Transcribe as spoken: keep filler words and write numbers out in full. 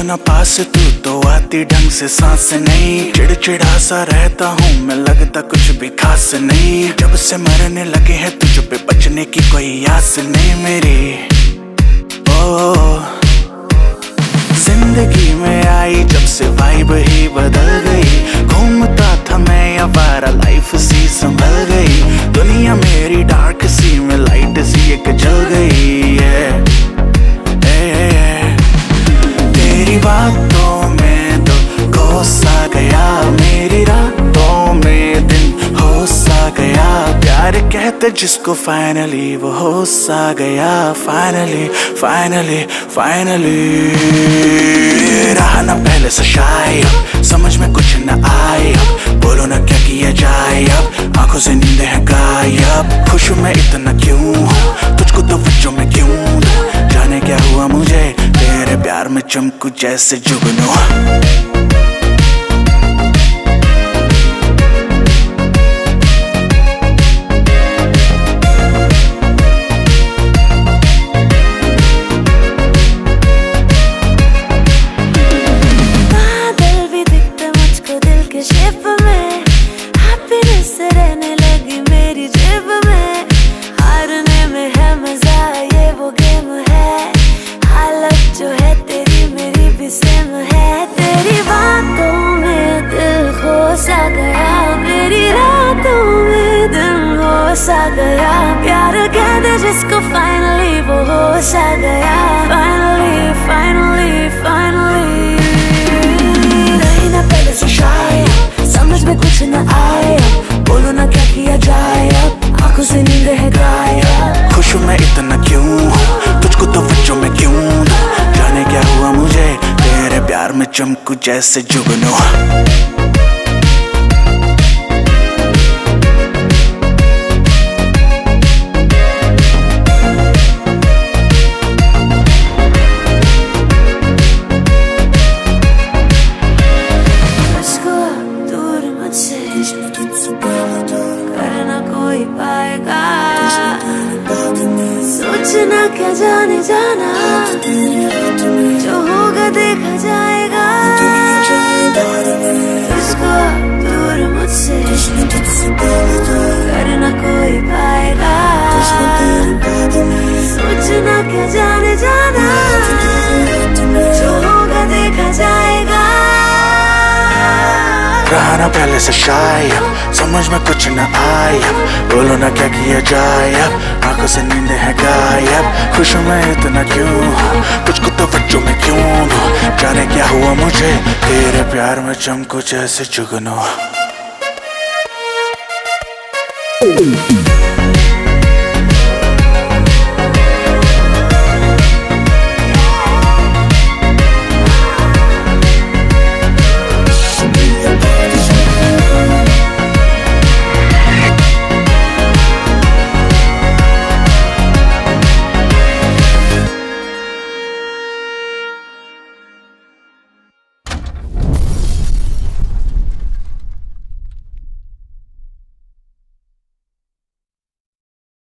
ना पास तू तो आती ढंग से सांस नहीं। चिड़चिड़ा सा रहता हूँ मैं, लगता कुछ भी खास नहीं। जब से मरने लगे हैं तुझ पे, बचने की कोई आस नहीं मेरी। ओ जिंदगी में आई जब से वाइब ही बदल गई। घूमता था मैं आवारा, लाइफ सी संभल गई। दुनिया मेरी डार्क सी में लाइट सी एक जल गई है। तेरी बातों में तो खो सा गया, मेरी रातों में दिन हो सा गया। प्यार कहते जिसको फाइनली वो हो सा गया। फाइनली फाइनली फाइनली रहा ना पहले से शायद, समझ में कुछ न आए अब। बोलो ना क्या किया जाए अब, आंखों से नींद है गायब। खुश मैं इतना क्यों हूँ, तुझको तो बच्चों में क्यों दूं। जाने क्या हुआ मुझे, तेरे प्यार में चमकू जैसे जुगनू। गया प्यार कहते जिसको फाइनली वो हो सा गया। फाइनली फाइनली फाइनली रही ना पहले से शायद, समझ में कुछ न आए। बोलो ना क्या किया जाए अब, आंखों से नींद है गायब। खुश मैं इतना क्यों हूँ, तुझको तो बच्चों में क्यों दूं। जाने क्या हुआ मुझे, तेरे प्यार में चमकू जैसे जुगनू। करना कोई पाएगा, सोचना क्या जाने जाना। जो होगा देखा जाएगा, इसको दूर मुझसे करना कोई पाएगा। सोचना क्या जाने जाना, जो होगा देखा जाएगा। रहा ना पहले से शायद, समझ में कुछ न आया। बोलो ना क्या किया जाए अब, आंखों से नींद है गायब। खुश मैं इतना क्यों हूँ, तुझको तो बच्चों में क्यों दूं। जाने क्या हुआ मुझे, तेरे प्यार में चमकू जैसे जुगनू।